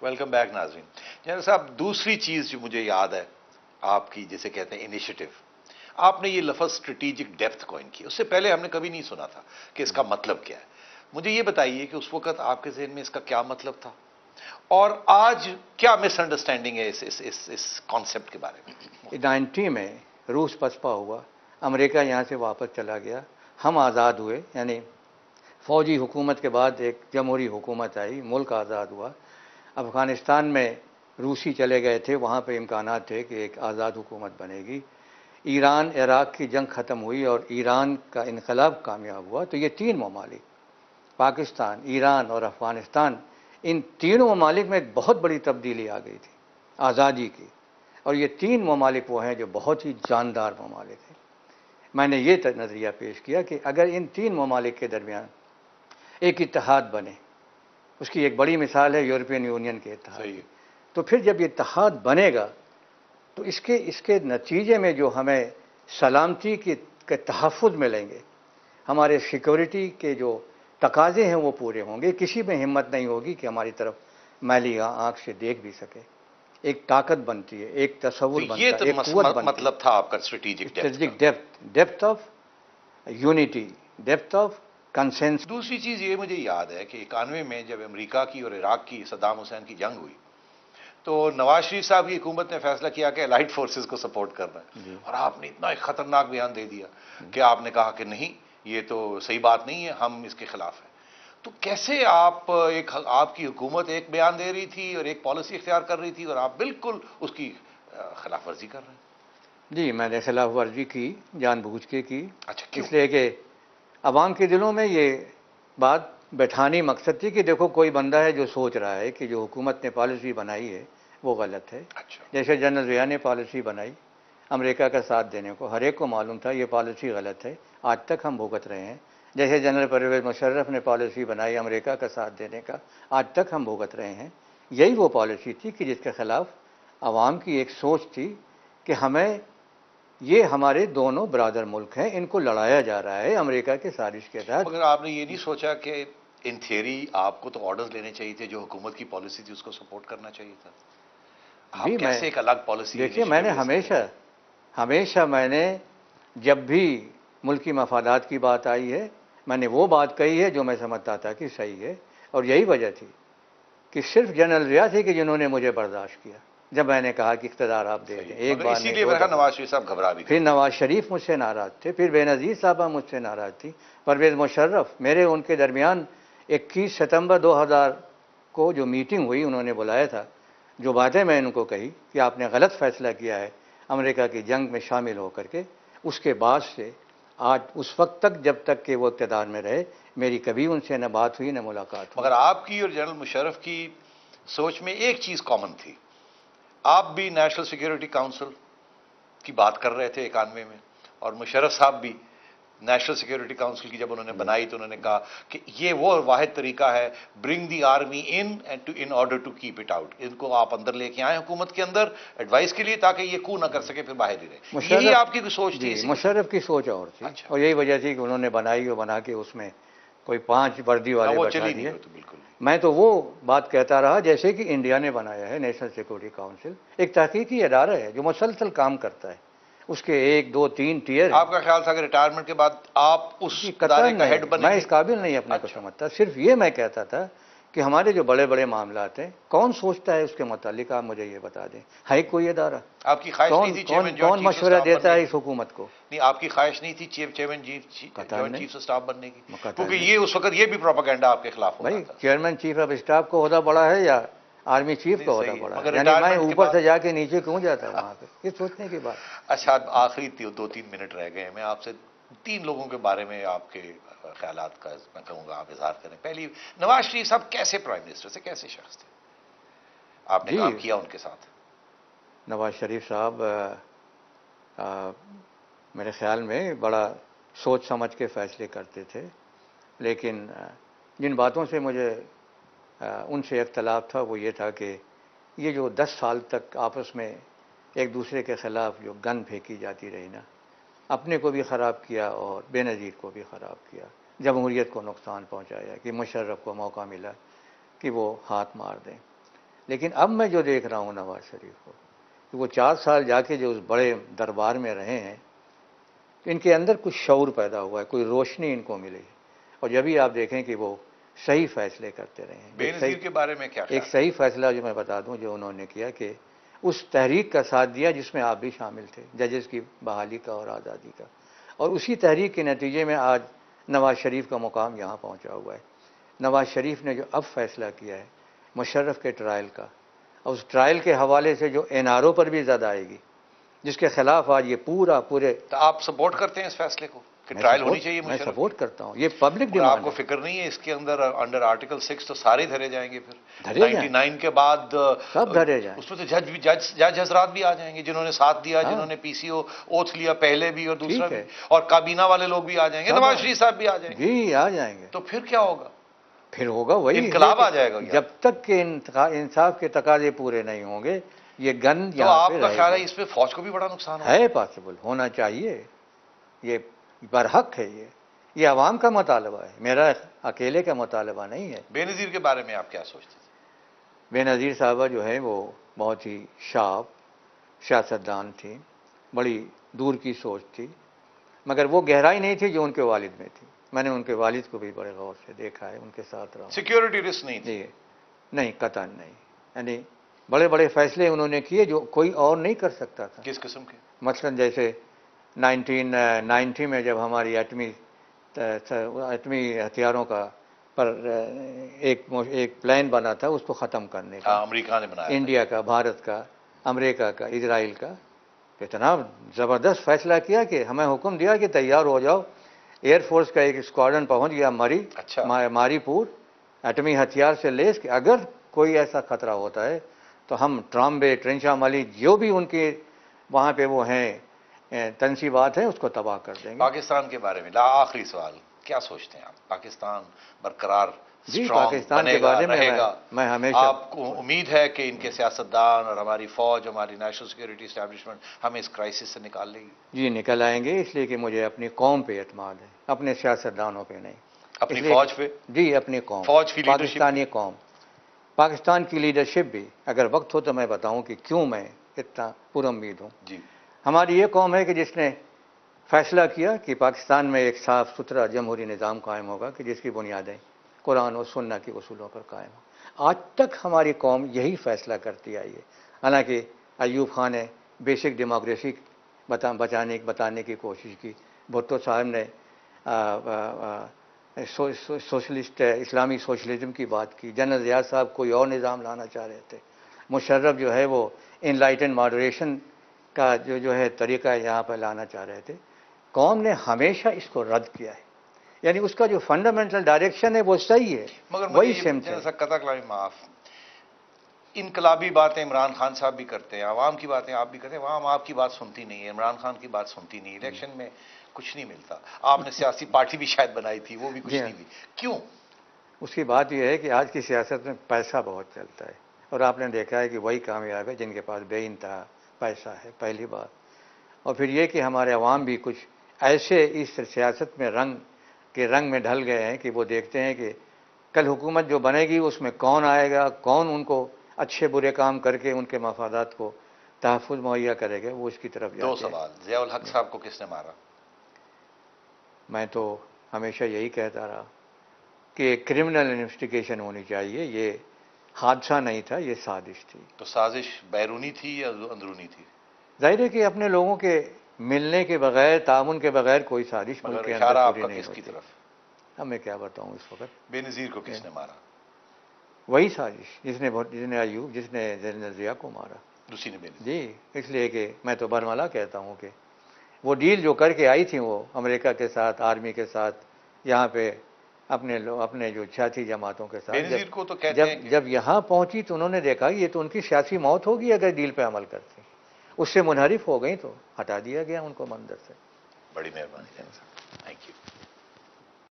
Welcome back ناظرین. General صاحب دوسری چیز جو مجھے یاد ہے آپ کی جسے کہتے ہیں انیشیٹو، آپ نے یہ لفظ اسٹریٹجک ڈیپتھ کوئن کی. اس سے پہلے ہم نے کبھی نہیں سنا تھا کہ اس کا مطلب کیا ہے. مجھے یہ بتائیے کہ اس وقت آپ کے ذہن میں اس کا کیا مطلب تھا اور آج کیا مس انڈرسٹینڈنگ ہے اس کانسیپٹ کے بارے میں؟ 90 میں روس پسپا ہوا، امریکہ یہاں سے واپس چلا گیا، ہم آزاد ہوئے، یعنی فوجی حکومت کے بعد ایک جمہوری حکومت آئی، ملک آزاد ہوا. افغانستان میں روسی چلے گئے تھے، وہاں پہ امکانات تھے کہ ایک آزاد حکومت بنے گی. ایران عراق کی جنگ ختم ہوئی اور ایران کا انقلاب کامیاب ہوا. تو یہ تین ممالک، پاکستان، ایران اور افغانستان، ان تینوں ممالک میں ایک بہت بڑی تبدیلی آ گئی تھی آزادی کی. اور یہ تین ممالک وہ ہیں جو بہت ہی جاندار ممالک ہیں. میں نے یہ نظریہ پیش کیا کہ اگر ان تین ممالک کے درمیان ایک اتحاد بنے، اس کی ایک بڑی مثال ہے یورپین یونین کے اتحاد. تو پھر جب یہ اتحاد بنے گا تو اس کے نتیجے میں جو ہمیں سلامتی کے تحفظ ملیں گے، ہمارے سیکورٹی کے جو تقاضے ہیں وہ پورے ہوں گے. کسی میں ہمت نہیں ہوگی کہ ہماری طرف میلی آنکھ سے دیکھ بھی سکے. ایک طاقت بنتی ہے، ایک تصور بنتا ہے، ایک قوت بنتی ہے. مطلب تھا آپ کا strategic depth of unity, depth of consensus. دوسری چیز یہ مجھے یاد ہے کہ 91 میں جب امریکہ کی اور عراق کی صدام حسین کی جنگ ہوئی تو نواز شریف صاحب کی حکومت نے فیصلہ کیا کہ الائڈ فورسز کو سپورٹ کرنا ہے. اور آپ نے اتنا ایک خطرناک بیان دے دیا کہ آپ نے کہا کہ نہیں، یہ تو صحیح بات نہیں ہے، ہم اس کے خلاف ہیں. تو کیسے آپ کی حکومت ایک بیان دے رہی تھی اور ایک پالیسی اختیار کر رہی تھی اور آپ بالکل اس کی خلاف ورزی کر رہے ہیں؟ جی، میں نے خلاف ورزی کی، جان بوجھ کے کی. اچھا، کیوں؟ اس لیے کہ عوام کے دلوں میں یہ بات بیٹھانی مقصد تھی کہ دیکھو کوئی بندہ ہے جو سوچ رہا ہے کہ جو حکومت نے پالیسی بنائی ہے وہ غلط ہے. جیسے جنرل ضیاء نے پالیسی بنائی امریکہ کا ساتھ دینے کو، ہر ایک کو معلوم تھا یہ پالیسی غلط ہے، آج تک ہم بھگت رہے ہیں. جیسے جنرل پرویز مشرف نے پالیسی بنائی امریکہ کا ساتھ دینے کا، آج تک ہم بھگت رہے ہیں. یہی وہ پالیسی تھی کہ جس کے خلاف عوام کی ایک سوچ تھی کہ ہمیں، یہ ہمارے دونوں برادر ملک ہیں، ان کو لڑایا جا رہا ہے امریکہ کے سازش کے تحت. مگر آپ نے یہ نہیں سوچا کہ ان تھیوری آپ کو تو آرڈرز لینے چاہیے تھے، جو حکومت کی پالیسی تھی اس کو سپورٹ کرنا چاہیے تھا. آپ کیسے ایک الگ پالیسی؟ دیکھیے، میں نے ہمیشہ میں نے جب بھی ملکی مفادات کی بات آئی ہے میں نے وہ بات کہی ہے جو میں سمجھتا تھا کہ صحیح ہے. اور یہی وجہ تھی کہ صرف جنرل ضیاء تھے کہ جنہوں نے مجھے برداشت کیا جب میں نے کہا کہ اقتدار آپ دے دیں. ایک بار اسی لیے نواز شریف صاحب گھبرا بھی. پھر نواز شریف مجھ سے ناراض تھے، پھر بے نظیر صاحبہ مجھ سے ناراض تھی، پرویز مشرف. میرے ان کے درمیان 21 ستمبر 2000 کو جو میٹنگ ہوئی، انہوں نے بلایا تھا. جو باتیں میں ان کو کہی کہ آپ نے غلط فیصلہ کیا ہے امریکہ کی جنگ میں شامل ہو کر کے، اس کے بعد سے آج اس وقت تک جب تک کہ وہ اقتدار میں رہے میری کبھی ان سے نہ بات ہوئی نہ ملاقات ہوئی. مگر آپ کی اور جنرل مشرف کی سوچ میں ایک چیز کامن تھی، آپ بھی نیشنل سیکیورٹی کاؤنسل کی بات کر رہے تھے 91 میں، اور مشرف صاحب بھی نیشنل سیکیورٹی کاؤنسل کی جب انہوں نے بنائی تو انہوں نے کہا کہ یہ وہ واحد طریقہ ہے، bring the army in order to keep it out. ان کو آپ اندر لے کے آئیں حکومت کے اندر ایڈوائس کے لیے تاکہ یہ کو نہ کر سکے، پھر باہر ہی رہے. یہی آپ کی سوچ تھی؟ مشرف کی سوچ اور تھی، اور یہی وجہ تھی کہ انہوں نے بنائی اور بنا کے اس میں کوئی 5 وردی والے بٹھا دیے. میں تو وہ بات کہتا رہا جیسے کہ انڈیا نے بنایا ہے. نیشنل سیکورٹی کاؤنسل ایک تحقیقی ادارہ ہے جو مسلسل کام کرتا ہے، اس کے 1 2 3 ٹیئر. آپ کا خیال تھا کہ ریٹائرمنٹ کے بعد آپ اس ادارے کا ہیڈ بنیں گے؟ میں اس قابل نہیں اپنے کو سمجھتا. صرف یہ میں کہتا تھا کہ ہمارے جو بڑے بڑے معاملات ہیں کون سوچتا ہے اس کے متعلق، آپ مجھے یہ بتا دیں. ہے کوئی ادارہ؟ آپ کی خواہش نہیں تھی کون مشورہ دیتا ہے اس حکومت کو؟ نہیں، آپ کی خواہش نہیں تھی chairman joint chief of staff بننے کی؟ کیونکہ یہ اس وقت یہ بھی پروپیگنڈا آپ کے خلاف ہوتا تھا. چیئرمین چیف آف اسٹاف کو عہدہ بڑا ہے یا آرمی چیف کا عہدہ بڑا ہے؟ یعنی میں اوپر سے جا کے نیچے کیوں جاتا وہاں پہ؟ یہ سوچنے کی بات. اچھا، آخری 2-3 منٹ رہ گئے ہیں، میں آپ سے 3 لوگوں کے بارے میں آپ کے خیالات کا میں کہوں گا آپ اظہار کریں. پہلی، نواز شریف صاحب کیسے پرائم منسٹر سے کیسے شخص تھے؟ آپ نے کام کیا ان کے ساتھ؟ نواز شریف صاحب میرے خیال میں بڑا سوچ سمجھ کے فیصلے کرتے تھے، لیکن جن باتوں سے مجھے ان سے اختلاف تھا وہ یہ تھا کہ یہ جو 10 سال تک آپس میں ایک دوسرے کے خلاف جو گن پھینکی جاتی رہی نا، اپنے کو بھی خراب کیا اور بے نظیر کو بھی خراب کیا، جمہوریت کو نقصان پہنچایا کہ مشرف کو موقع ملا کہ وہ ہاتھ مار دیں. لیکن اب میں جو دیکھ رہا ہوں نواز شریف کو کہ وہ 4 سال جا کے جو اس بڑے دربار میں رہے ہیں تو ان کے اندر کچھ شعور پیدا ہوا ہے, کوئی روشنی ان کو ملی, اور جب بھی آپ دیکھیں کہ وہ صحیح فیصلے کرتے رہے ہیں. بے نظیر کے بارے میں کیا ایک صحیح فیصلہ جو میں بتا دوں جو انہوں نے کیا کہ اس تحریک کا ساتھ دیا جس میں آپ بھی شامل تھے, ججز کی بحالی کا اور آزادی کا, اور اسی تحریک کے نتیجے میں آج نواز شریف کا مقام یہاں پہنچا ہوا ہے. نواز شریف نے جو اب فیصلہ کیا ہے مشرف کے ٹرائل کا, اور اس ٹرائل کے حوالے سے جو NRO پر بھی زد آئے گی, جس کے خلاف آج یہ پورے تو آپ سپورٹ کرتے ہیں اس فیصلے کو کہ ٹرائل ہونی چاہیے میں مشرف؟ سپورٹ کرتا ہوں, یہ پبلک آپ ڈیمانڈ کو ہے. فکر نہیں ہے اس کے اندر انڈر آرٹیکل 6 تو سارے دھرے جائیں گے پھر دھرے جائیں 99 کے بعد؟ سب دھرے جائیں. اس میں تو جج حضرات بھی آ جائیں گے جنہوں نے ساتھ دیا, جنہوں نے PCO اوتھ لیا پہلے بھی اور دوسرا بھی, اور کابینہ والے لوگ بھی آ جائیں گے, نواز شریف صاحب بھی آ جائیں گے. جی آ جائیں گے. تو پھر کیا ہوگا؟ پھر ہوگا وہی انقلاب آ جائے گا. جب تک کہ انصاف کے تقاضے پورے نہیں ہوں گے یہ گن تو آپ کا خیال ہے اس پہ فوج کو بھی بڑا نقصان ہے؟ پاسبل ہونا چاہیے, یہ برحق ہے, یہ عوام کا مطالبہ ہے, میرا اکیلے کا مطالبہ نہیں ہے. بے نظیر کے بارے میں آپ کیا سوچتے تھے؟ بے نظیر صاحبہ جو ہے وہ بہت ہی شارپ سیاستدان تھی, بڑی دور کی سوچ تھی, مگر وہ گہرائی نہیں تھی جو ان کے والد میں تھی. میں نے ان کے والد کو بھی بڑے غور سے دیکھا ہے, ان کے ساتھ رہا. سیکیورٹی رسک نہیں تھی؟ نہیں, قطعاً نہیں. یعنی بڑے بڑے فیصلے انہوں نے کیے جو کوئی اور نہیں کر سکتا تھا. کس قسم کے؟ مثلا جیسے 1990 میں جب ہماری ایٹمی ہتھیاروں کا پر ایک پلان بنا تھا اس کو ختم کرنے کا, امریکہ نے بنایا, انڈیا کا, بھارت کا, امریکہ کا, اسرائیل کا, اتنا زبردست فیصلہ کیا کہ ہمیں حکم دیا کہ تیار ہو جاؤ. ایئر فورس کا ایک اسکواڈرن پہنچ گیا ماری پور ایٹمی ہتھیار سے لیس, کہ اگر کوئی ایسا خطرہ ہوتا ہے تو ہم ٹرامبے, ٹرنچا مالی, جو بھی ان کے وہاں پہ وہ ہیں تنصیبات ہیں اس کو تباہ کر دیں گے. پاکستان کے بارے میں آخری سوال, کیا سوچتے ہیں آپ؟ پاکستان برقرار پاکستان کے بارے میں ہمیشہ, آپ کو امید ہے کہ ان کے سیاستدان اور ہماری فوج, ہماری نیشنل سیکورٹی اسٹیبلشمنٹ ہمیں اس کرائسس سے نکال لے گی؟ جی نکل آئیں گے, اس لیے کہ مجھے اپنی قوم پہ اعتماد ہے, اپنے سیاستدانوں پہ نہیں. اپنی فوج پہ؟ جی اپنی قوم, فوج کی پاکستانی قوم, پاکستان کی لیڈرشپ بھی. اگر وقت ہو تو میں بتاؤں کہ کیوں میں اتنا پر امید ہوں. جی. ہماری یہ قوم ہے کہ جس نے فیصلہ کیا کہ پاکستان میں ایک صاف ستھرا جمہوری نظام قائم ہوگا کہ جس کی بنیادیں قرآن و سنت کے اصولوں پر قائم ہوں. آج تک ہماری قوم یہی فیصلہ کرتی آئی ہے. حالانکہ ایوب خان نے بیسک ڈیموکریسی بتانے کی کوشش کی, بھٹو صاحب نے سوشلسٹ اسلامی سوشلزم کی بات کی, جنرل ضیاء صاحب کوئی اور نظام لانا چاہ رہے تھے, مشرف جو ہے وہ انلائٹن ماڈریشن کا جو ہے طریقہ یہاں پہ لانا چاہ رہے تھے. قوم نے ہمیشہ اس کو رد کیا ہے, یعنی اس کا جو فنڈامنٹل ڈائریکشن ہے وہ صحیح ہے, مگر وہی سمت ہے. قطع کلامی معاف, انقلابی باتیں عمران خان صاحب بھی کرتے ہیں, عوام کی باتیں آپ بھی کرتے ہیں, عوام آپ کی بات سنتی نہیں ہے, عمران خان کی بات سنتی نہیں, الیکشن میں کچھ نہیں ملتا. آپ نے سیاسی پارٹی بھی شاید بنائی تھی, وہ بھی کچھ نہیں ہوئی, کیوں؟ اس کی بات یہ ہے کہ آج کی سیاست میں پیسہ بہت چلتا ہے, اور آپ نے دیکھا ہے کہ وہی کامیاب ہے جن کے پاس بے انتہا پیسہ ہے, پہلی بات. اور پھر یہ کہ ہمارے عوام بھی کچھ ایسے اس سیاست میں رنگ میں ڈھل گئے ہیں کہ وہ دیکھتے ہیں کہ کل حکومت جو بنے گی اس میں کون آئے گا, کون ان کو اچھے برے کام کر کے ان کے مفادات کو تحفظ مہیا کرے گا, وہ اس کی طرف جاتے ہیں. 2 سوال, ضیاء الحق صاحب کو کس نے مارا؟ میں تو ہمیشہ یہی کہتا رہا کہ کرمنل انویسٹیگیشن ہونی چاہیے, یہ حادثہ نہیں تھا, یہ سازش تھی. تو سازش بیرونی تھی یا اندرونی تھی؟ ظاہر ہے کہ اپنے لوگوں کے ملنے کے بغیر, تعاون کے بغیر کوئی سازش ملک کے اندر پوری نہیں کس کی ہوتی. طرف؟ اب میں کیا بتاؤں اس وقت. بے نظیر کو کس نے مارا؟ وہی سازش جس نے ایوب, جس نے جنرل ضیاء کو مارا. دوسری نے بے نظیر. جی, اس لیے کہ میں تو برملا کہتا ہوں کہ وہ ڈیل جو کر کے آئی تھی وہ امریکہ کے ساتھ, آرمی کے ساتھ, یہاں پہ اپنے جو سیاسی جماعتوں کے ساتھ, جب یہاں پہنچی تو انہوں نے دیکھا یہ تو ان کی سیاسی موت ہوگی اگر ڈیل پہ عمل کرتے. اس سے منحرف ہو گئی تو ہٹا دیا گیا ان کو منظر سے. بڑی مہربانی.